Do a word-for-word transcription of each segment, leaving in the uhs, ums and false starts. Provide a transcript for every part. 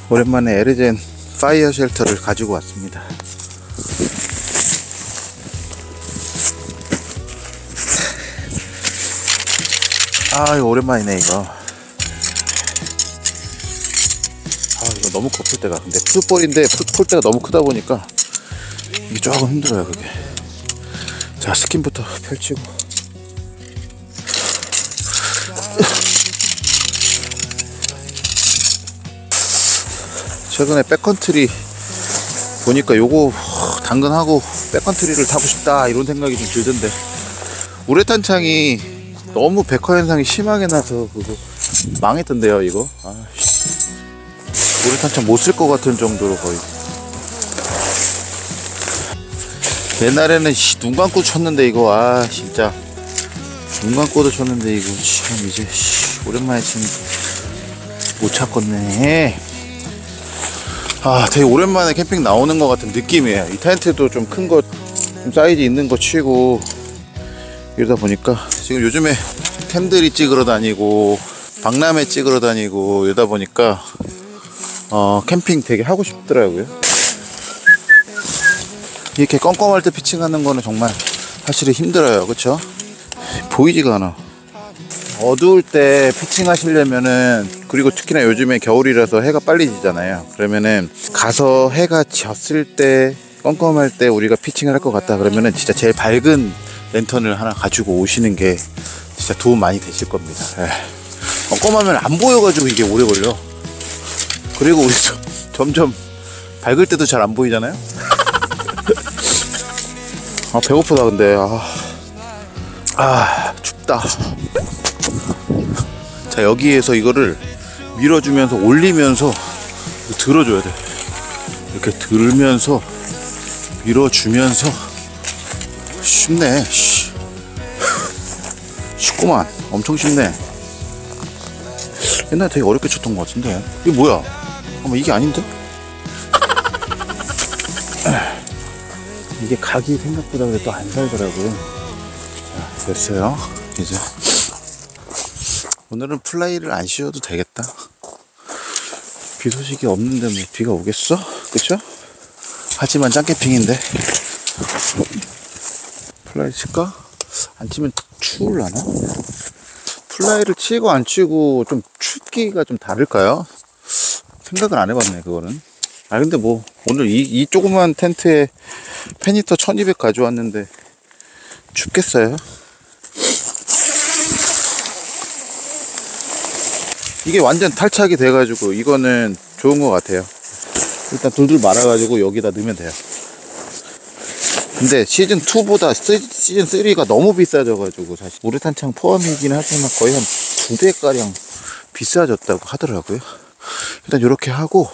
오랜만에 에르젠 파이어 쉘터를 가지고 왔습니다. 아, 이거 오랜만이네 이거. 아, 이거 너무 커 풀때가. 근데 풋볼인데 풀때가 너무 크다 보니까 이게 조금 힘들어요 그게. 자, 스킨부터 펼치고. 최근에 백컨트리 보니까 요거 당근하고 백컨트리를 타고 싶다 이런 생각이 좀 들던데, 우레탄 창이 너무 백화 현상이 심하게 나서 그거 망했던데요 이거. 아, 우레탄 창 못 쓸 것 같은 정도로 거의. 옛날에는 씨, 눈 감고 쳤는데 이거, 아 진짜 눈 감고도 쳤는데 이거 참 이제 씨, 오랜만에 치는 못 찾겠네. 아, 되게 오랜만에 캠핑 나오는 것 같은 느낌이에요. 이 텐트도 좀 큰 거, 좀 사이즈 있는 거 치고 이러다 보니까 지금 요즘에 캔들이 찍으러 다니고 박람회 찍으러 다니고 이러다 보니까 어, 캠핑 되게 하고 싶더라고요. 이렇게 껌껌할 때 피칭하는 거는 정말 사실 힘들어요. 그쵸? 보이지가 않아. 어두울 때 피칭 하시려면은, 그리고 특히나 요즘에 겨울이라서 해가 빨리 지잖아요. 그러면은 가서 해가 졌을 때, 껌껌할 때 우리가 피칭을 할 것 같다 그러면은 진짜 제일 밝은 랜턴을 하나 가지고 오시는 게 진짜 도움 많이 되실 겁니다. 에이. 껌껌하면 안 보여가지고 이게 오래 걸려. 그리고 우리 점점 밝을 때도 잘 안 보이잖아요. 아, 배고프다 근데. 아, 아 춥다. 자, 여기에서 이거를 밀어주면서 올리면서 들어줘야 돼. 이렇게 들면서 밀어주면서. 쉽네. 쉬. 쉽구만. 엄청 쉽네. 옛날에 되게 어렵게 쳤던 것 같은데. 이게 뭐야? 잠깐만, 이게 아닌데? 이게 각이 생각보다 그래도 안 살더라고요. 자, 됐어요. 이제 오늘은 플라이를 안 씌워도 되겠다. 비 소식이 없는데 뭐 비가 오겠어? 그쵸? 하지만 짱캠핑인데 플라이 칠까? 안 치면 추울라나? 플라이를 치고 안 치고 좀 춥기가 좀 다를까요? 생각을 안 해봤네 그거는. 아, 근데 뭐 오늘 이, 이 조그만 텐트에 페니터 천이백 가져왔는데 춥겠어요? 이게 완전 탈착이 돼가지고 이거는 좋은 것 같아요. 일단 돌돌 말아가지고 여기다 넣으면 돼요. 근데 시즌 투보다 시즌 쓰리가 너무 비싸져가지고 사실 우레탄 창 포함이긴 하지만 거의 한 두 배가량 비싸졌다고 하더라고요. 일단 이렇게 하고,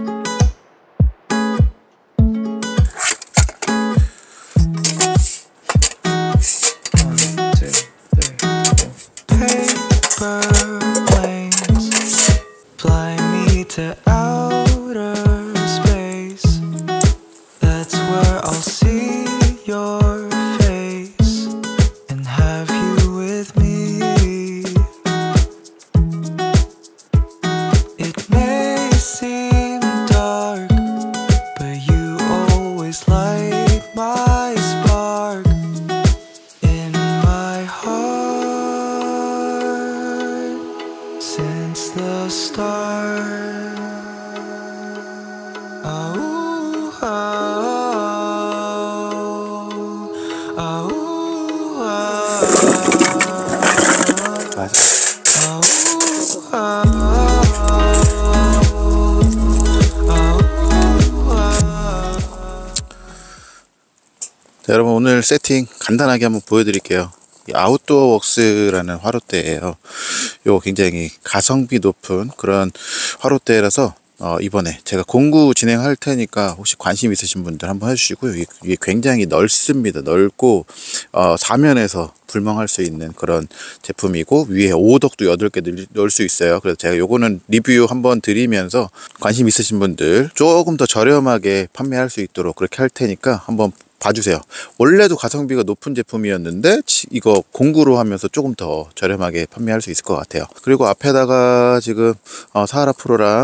자, 여러분 오늘 세팅 간단하게 한번 보여드릴게요. 이 아웃도어 웍스라는 화롯대예요. 요 굉장히 가성비 높은 그런 화롯대라서 어, 이번에 제가 공구 진행할 테니까 혹시 관심 있으신 분들 한번 해주시고요. 이게, 이게 굉장히 넓습니다. 넓고 어, 사면에서 불멍할 수 있는 그런 제품이고, 위에 오덕도 여덟 개 넣을 수 있어요. 그래서 제가 요거는 리뷰 한번 드리면서 관심 있으신 분들 조금 더 저렴하게 판매할 수 있도록 그렇게 할 테니까 한번 봐주세요. 원래도 가성비가 높은 제품이었는데 이거 공구로 하면서 조금 더 저렴하게 판매할 수 있을 것 같아요. 그리고 앞에다가 지금 어, 사하라 프로랑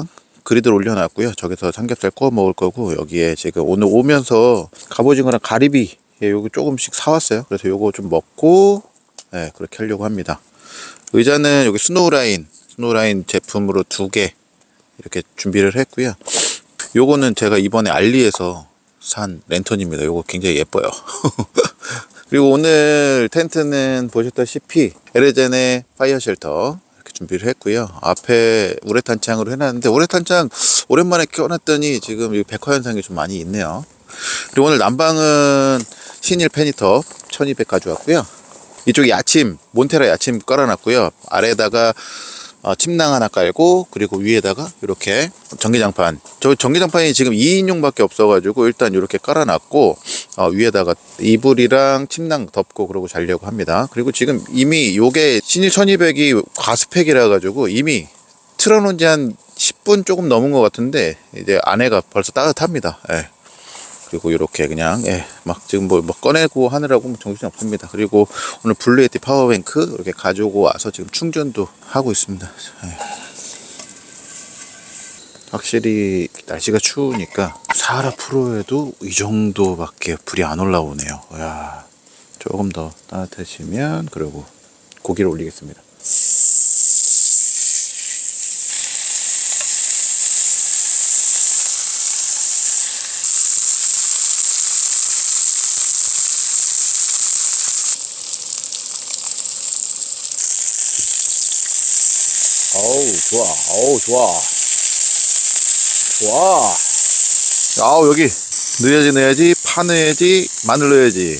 그리드를 올려놨고요. 저기서 삼겹살 구워 먹을 거고, 여기에 지금 오늘 오면서 갑오징어랑 가리비 예, 요거 조금씩 사왔어요. 그래서 요거 좀 먹고 예, 그렇게 하려고 합니다. 의자는 여기 스노우라인 스노우라인 제품으로 두 개 이렇게 준비를 했고요. 요거는 제가 이번에 알리에서 산 랜턴입니다. 요거 굉장히 예뻐요. 그리고 오늘 텐트는 보셨다시피 에르젠의 파이어 쉘터 이렇게 준비를 했고요. 앞에 우레탄창으로 해놨는데, 우레탄창 오랜만에 껴놨더니 지금 이 백화 현상이 좀 많이 있네요. 그리고 오늘 난방은 신일 페니터 천이백 가져왔고요. 이쪽에 야침, 몬테라 야침 깔아놨고요. 아래에다가 어, 침낭 하나 깔고, 그리고 위에다가 이렇게 전기장판, 저 전기장판이 지금 이 인용 밖에 없어 가지고 일단 이렇게 깔아놨고, 어, 위에다가 이불이랑 침낭 덮고 그러고 자려고 합니다. 그리고 지금 이미 요게 신일 천이백이 과스펙이라 가지고 이미 틀어놓은 지 한 십 분 조금 넘은 것 같은데 이제 안에가 벌써 따뜻합니다. 예. 그리고 이렇게 그냥 예, 막 지금 뭐, 뭐 꺼내고 하느라고 정신이 없습니다. 그리고 오늘 블루에티 파워뱅크 이렇게 가지고 와서 지금 충전도 하고 있습니다. 예. 확실히 날씨가 추우니까 사하라 프로에도 이 정도밖에 불이 안 올라오네요. 야, 조금 더 따뜻해지면 그리고 고기를 올리겠습니다. 어우 좋아, 어우 좋아, 좋아. 아우 여기 넣어야지 넣어야지, 파 넣어야지, 마늘 넣어야지.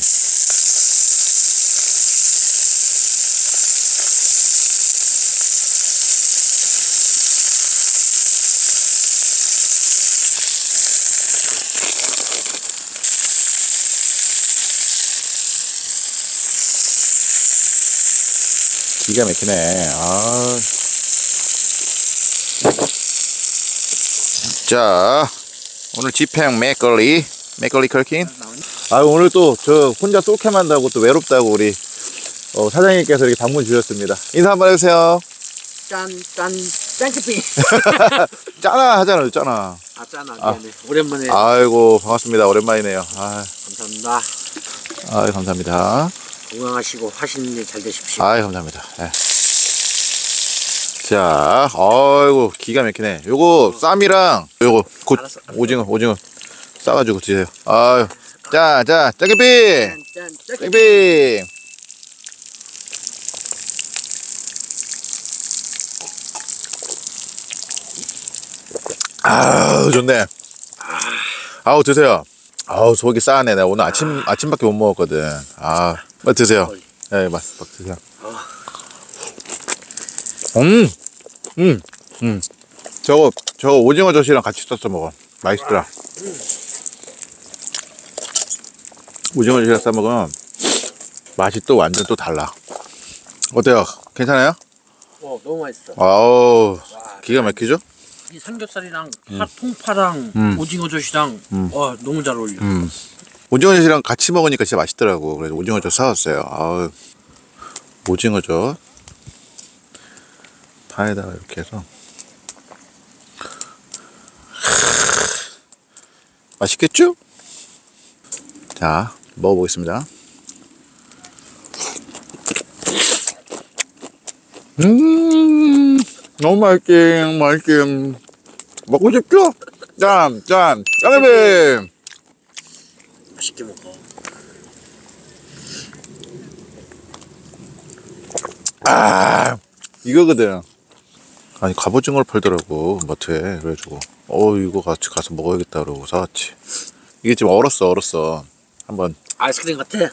기가 막히네. 아. 자, 오늘 집행 맥걸리 맥걸리 컬킨. 아, 오늘 또 저 혼자 쏠캠 한다고 또 외롭다고 우리 어, 사장님께서 이렇게 방문 주셨습니다. 인사 한번 해주세요. 짠, 짠, 짠키피. 짜나 하잖아요, 짜나. 아, 짠아, 미안해. 아. 오랜만에. 아이고, 반갑습니다. 오랜만이네요. 아, 감사합니다. 아이, 감사합니다. 건강하시고 하시는 일 잘 되십시오. 아이, 감사합니다. 예. 자, 아이고, 기가 막히네. 요거, 쌈이랑, 요거, 곧, 알았어, 알았어. 오징어, 오징어, 싸가지고 드세요. 아유, 자, 자, 짜게비! 짠, 짠, 짠키피. 짜게비! 아우, 좋네. 아우, 드세요. 아우, 속이 싸네. 내가 오늘 아침, 아침밖에 못 먹었거든. 아, 빨리 드세요. 예, 네, 맛, 막 드세요. 음, 음, 음. 저거, 저거 오징어 젓이랑 같이 써서 먹어. 맛있더라. 오징어 젓이랑 싸 먹으면 맛이 또 완전 또 달라. 어때요? 괜찮아요? 어, 너무 맛있어. 아우, 기가 막히죠? 이 삼겹살이랑 파, 통파랑 음. 오징어 젓이랑 음. 와, 너무 잘 어울려. 음. 오징어 젓이랑 같이 먹으니까 진짜 맛있더라고. 그래서 오징어 젓 사왔어요. 아우, 오징어 젓. 파에다가 이렇게 해서. 맛있겠죠? 자, 먹어보겠습니다. 음, 너무 맛있긴, 맛있긴. 먹고 싶죠? 짠, 짠, 짜게비! 맛있게 먹어. 아, 이거거든. 아니, 갑오징어를 팔더라고, 마트에. 그래가지고, 어, 이거 같이 가서 먹어야겠다, 그러고 사왔지. 이게 지금 얼었어, 얼었어. 한번. 아이스크림 같아.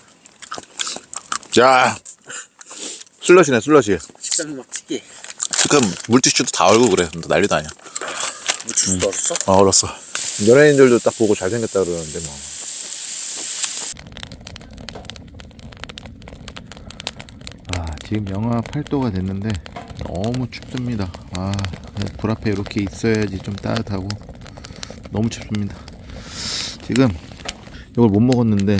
자, 슬러시네, 슬러시. 식감이 막 특이해. 지금 물티슈도 다 얼고 그래. 너 난리도 아니야. 무치수도 얼었어? 어, 얼었어. 연예인들도 딱 보고 잘생겼다 그러는데, 뭐. 아, 지금 영하 팔 도가 됐는데 너무 춥습니다. 아, 불 앞에 이렇게 있어야지 좀 따뜻하고. 너무 춥습니다. 지금 이걸 못 먹었는데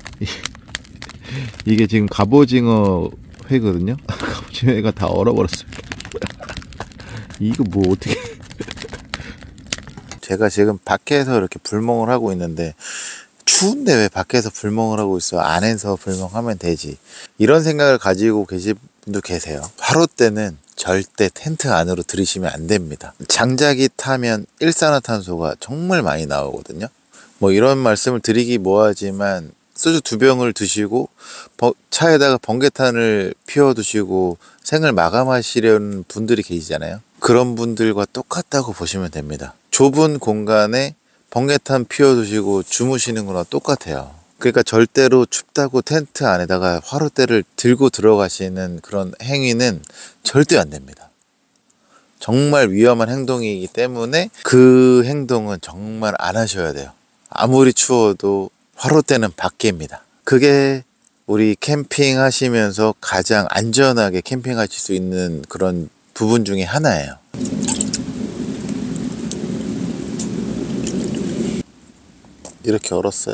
이게 지금 갑오징어 회거든요. 갑오징어 회가 다 얼어버렸어요. 이거 뭐 어떻게 제가 지금 밖에서 이렇게 불멍을 하고 있는데 추운데 왜 밖에서 불멍을 하고 있어? 안에서 불멍하면 되지. 이런 생각을 가지고 계신 분도 계세요. 화롯대는 절대 텐트 안으로 들이시면 안 됩니다. 장작이 타면 일산화탄소가 정말 많이 나오거든요. 뭐 이런 말씀을 드리기 뭐하지만 소주 두 병을 드시고 차에다가 번개탄을 피워 두시고 생을 마감하시려는 분들이 계시잖아요. 그런 분들과 똑같다고 보시면 됩니다. 좁은 공간에 번개탄 피워 두시고 주무시는 거랑 똑같아요. 그러니까 절대로 춥다고 텐트 안에다가 화롯대를 들고 들어가시는 그런 행위는 절대 안 됩니다. 정말 위험한 행동이기 때문에 그 행동은 정말 안 하셔야 돼요. 아무리 추워도 화롯대는 밖입니다. 그게 우리 캠핑 하시면서 가장 안전하게 캠핑하실 수 있는 그런 부분 중에 하나예요. 이렇게 얼었어요.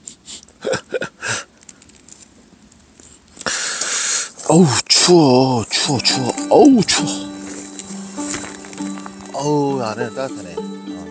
어우 추워 추워 추워 어우 추워 어우 안에 따뜻하네. 어.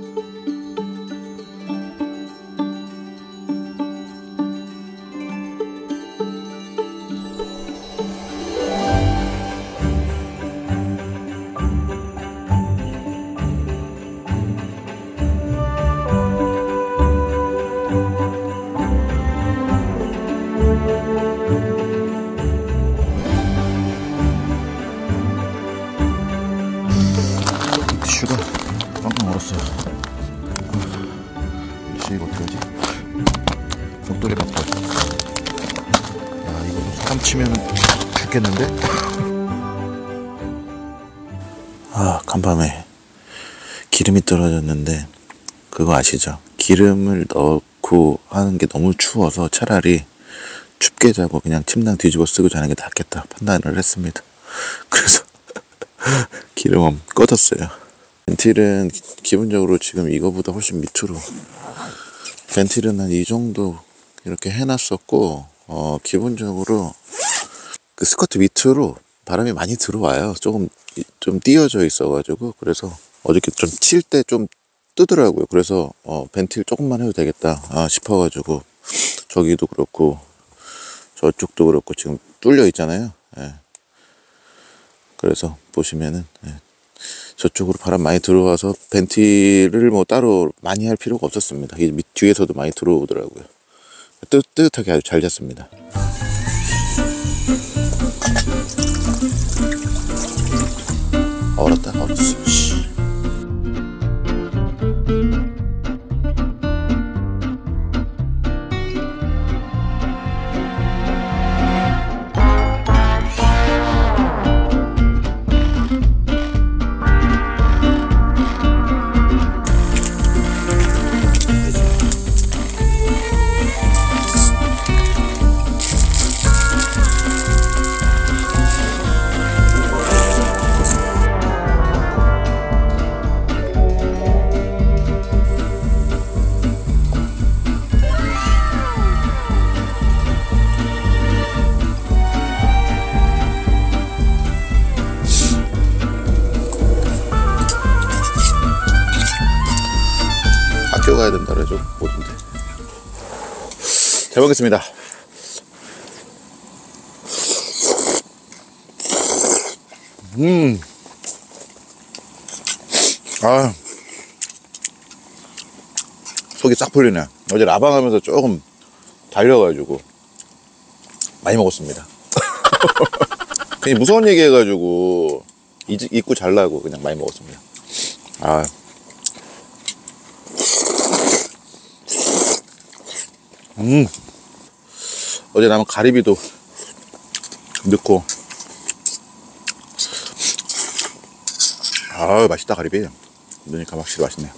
티슈가 빵빵 얼었어요. 티슈 이거 어떡하지? 목도리 바꿔. 야 이거 사람 치면 죽겠는데? 아 간밤에 기름이 떨어졌는데 그거 아시죠? 기름을 넣고 하는 게 너무 추워서 차라리 춥게 자고 그냥 침낭 뒤집어 쓰고 자는 게 낫겠다 판단을 했습니다. 그래서 기름은 꺼졌어요. 벤틸은 기본적으로 지금 이거보다 훨씬 밑으로 벤틸은 한 이 정도 이렇게 해놨었고 어 기본적으로 그 스커트 밑으로 바람이 많이 들어와요. 조금 좀 띄어져 있어가지고 그래서 어저께 좀 칠 때 좀 뜨더라고요. 그래서 어 벤틸 조금만 해도 되겠다 아, 싶어가지고 저기도 그렇고 저쪽도 그렇고 지금 뚫려 있잖아요. 예. 그래서 보시면은 예. 저쪽으로 바람 많이 들어와서 벤틸을 뭐 따로 많이 할 필요가 없었습니다. 이 밑 뒤에서도 많이 들어오더라고요. 뜨, 뜨뜻하게 아주 잘 잤습니다. 얼었다 얼었어. 학교 가야 된다 그러죠. 뭐든데. 잘 먹겠습니다. 음. 아. 속이 싹 풀리네. 어제 라방하면서 조금 달려가지고 많이 먹었습니다. 그냥 무서운 얘기 해가지고 잊고 잘라고 그냥 많이 먹었습니다. 아. 음. 어제 남은 가리비도 넣고. 아 맛있다 가리비. 넣으니까 확실히 맛있네.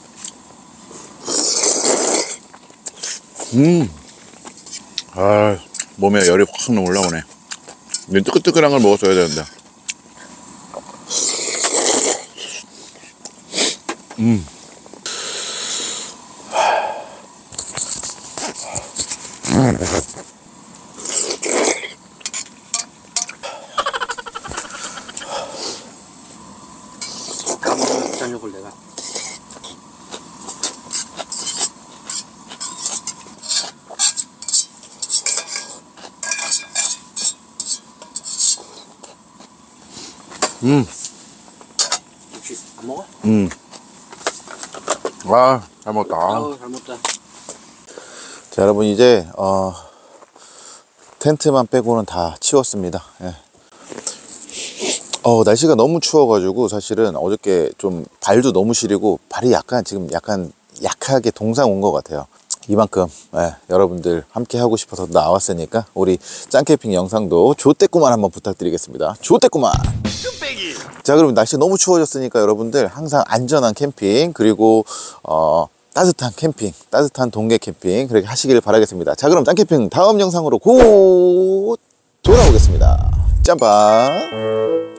음. 아 몸에 열이 확 올라오네. 근데 뜨끈뜨끈한 걸 먹었어야 되는데. 음. 까먹은 저녁을 내가 음, 혹시 안 먹어? 음. 아, 잘 먹었다. 아우 잘 먹다. 자, 여러분, 이제, 어, 텐트만 빼고는 다 치웠습니다. 예. 어, 날씨가 너무 추워가지고 사실은 어저께 좀 발도 너무 시리고 발이 약간 지금 약간 약하게 동상 온 것 같아요. 이만큼 예, 여러분들 함께 하고 싶어서 나왔으니까 우리 짱캠핑 영상도 조떼꾸만 한번 부탁드리겠습니다. 조떼꾸만. 자, 그럼 날씨 너무 추워졌으니까 여러분들 항상 안전한 캠핑 그리고 어, 따뜻한 캠핑, 따뜻한 동계 캠핑 그렇게 하시길 바라겠습니다. 자, 그럼 짱캠핑 다음 영상으로 곧 돌아오겠습니다. 짬밥.